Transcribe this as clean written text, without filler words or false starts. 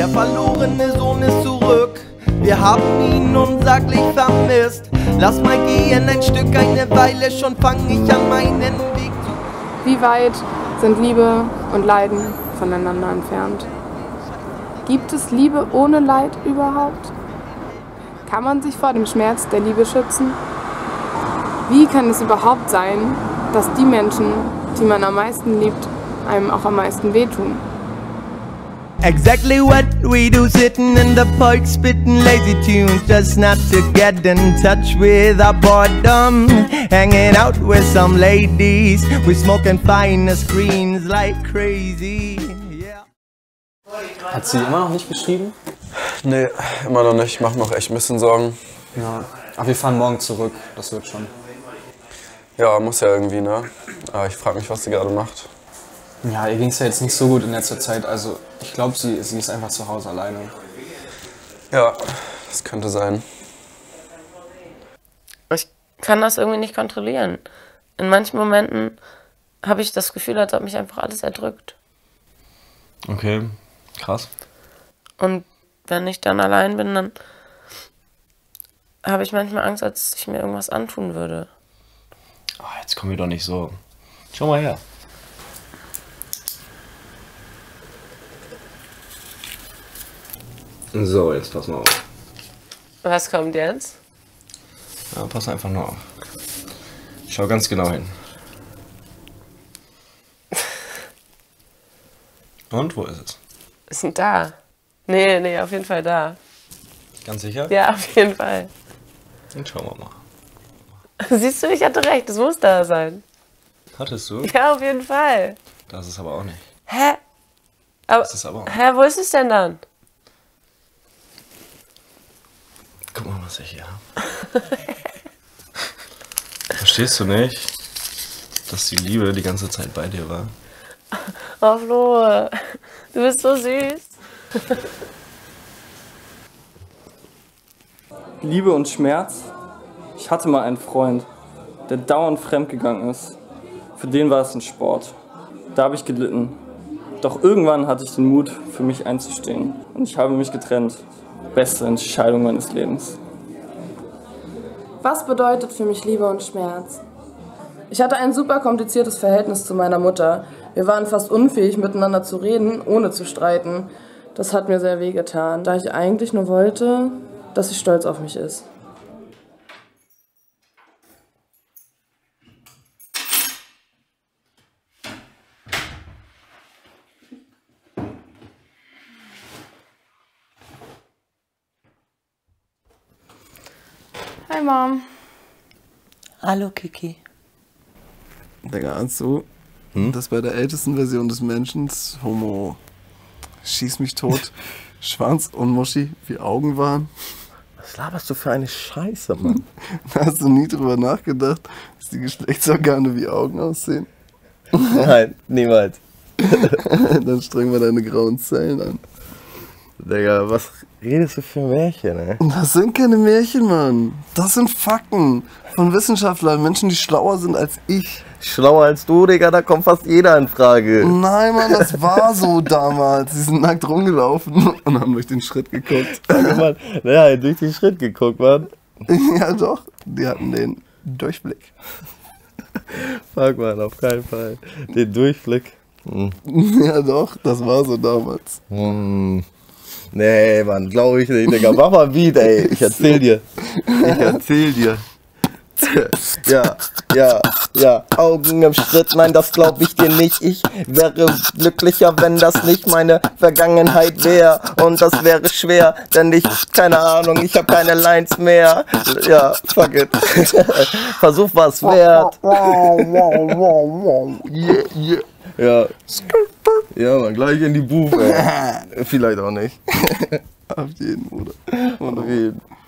Der verlorene Sohn ist zurück. Wir haben ihn unsaglich vermisst. Lass mal gehen ein Stück, eine Weile, schon fang ich an meinen Weg zu. Wie weit sind Liebe und Leiden voneinander entfernt? Gibt es Liebe ohne Leid überhaupt? Kann man sich vor dem Schmerz der Liebe schützen? Wie kann es überhaupt sein, dass die Menschen, die man am meisten liebt, einem auch am meisten wehtun? Exactly what we do, sitting in the park, spitting lazy tunes, just not to get in touch with our boredom. Hanging out with some ladies, we smoking fine screens like crazy. Yeah. Hat sie immer noch nicht geschrieben? Nee, immer noch nicht. Ich mach noch echt ein bisschen Sorgen. Ja. Aber wir fahren morgen zurück, das wird schon. Ja, muss ja irgendwie, ne? Aber ich frage mich, was sie gerade macht. Ja, ihr ging es ja jetzt nicht so gut in letzter Zeit. Also ich glaube, sie ist einfach zu Hause alleine. Ja, das könnte sein. Ich kann das irgendwie nicht kontrollieren. In manchen Momenten habe ich das Gefühl, als ob mich einfach alles erdrückt. Okay, krass. Und wenn ich dann allein bin, dann habe ich manchmal Angst, als ich mir irgendwas antun würde. Oh, jetzt kommen wir doch nicht so. Schau mal her. So, jetzt pass mal auf. Was kommt jetzt? Ja, pass einfach nur auf. Schau ganz genau hin. Und, wo ist es? Ist denn da? Nee, auf jeden Fall da. Ganz sicher? Ja, auf jeden Fall. Dann schauen wir mal. Siehst du, ich hatte recht, es muss da sein. Hattest du? Ja, auf jeden Fall. Das ist aber auch nicht. Hä? Aber, Das ist aber auch. hä, wo ist es denn dann? Guck mal, was ich hier habe. Verstehst du nicht, dass die Liebe die ganze Zeit bei dir war? Oh, Flo, du bist so süß. Liebe und Schmerz. Ich hatte mal einen Freund, der dauernd fremdgegangen ist. Für den war es ein Sport. Da habe ich gelitten. Doch irgendwann hatte ich den Mut, für mich einzustehen. Und ich habe mich getrennt. Beste Entscheidung meines Lebens. Was bedeutet für mich Liebe und Schmerz? Ich hatte ein super kompliziertes Verhältnis zu meiner Mutter. Wir waren fast unfähig, miteinander zu reden, ohne zu streiten. Das hat mir sehr wehgetan, da ich eigentlich nur wollte, dass sie stolz auf mich ist. Hi Mom. Hallo, Kiki. Digga, ahnst du, dass bei der ältesten Version des Menschen Homo schieß mich tot, Schwanz und Muschi wie Augen waren? Was laberst du für eine Scheiße, Mann? Da hast du nie drüber nachgedacht, dass die Geschlechtsorgane wie Augen aussehen? Nein, niemals. Dann streng mal deine grauen Zellen an. Digga, was redest du für Märchen, ey? Das sind keine Märchen, Mann. Das sind Fakten von Wissenschaftlern, Menschen, die schlauer sind als ich. Schlauer als du, Digga, da kommt fast jeder in Frage. Nein, Mann, das war so damals. Die sind nackt rumgelaufen und haben durch den Schritt geguckt. Mann, ja, durch den Schritt geguckt, Mann. Ja doch, die hatten den Durchblick. Fuck, Mann, auf keinen Fall. Den Durchblick. Ja doch, das war so damals. Nee, Mann, glaube ich nicht, Digga. Mach mal Beat, ey. Ich erzähl dir. Ja, Augen im Schritt, nein, das glaub ich dir nicht. Ich wäre glücklicher, wenn das nicht meine Vergangenheit wäre. Und das wäre schwer, denn keine Ahnung, ich habe keine Lines mehr. Ja, fuck it. Versuch was wert. Ja. Ja, man, gleich in die Booth, ey. Vielleicht auch nicht. Auf jeden, Bruder. Auf jeden.